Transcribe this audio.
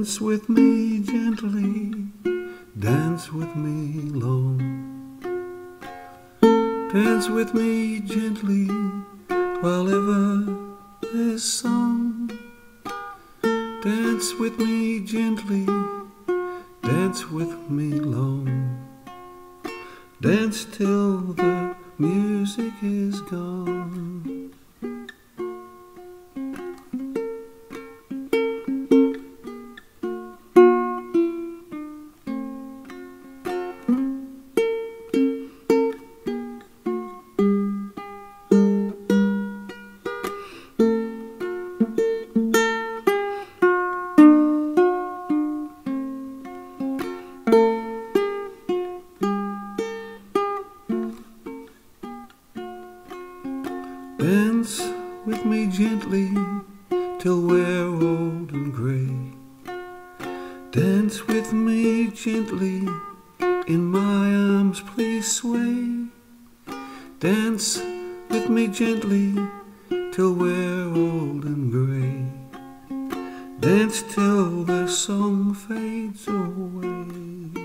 Dance with me gently, dance with me long. Dance with me gently while ever there's song. Dance with me gently, dance with me long. Dance till the music is gone. Dance with me gently till we're old and grey. Dance with me gently, in my arms please sway. Dance with me gently till we're old and grey. Dance till the song fades away.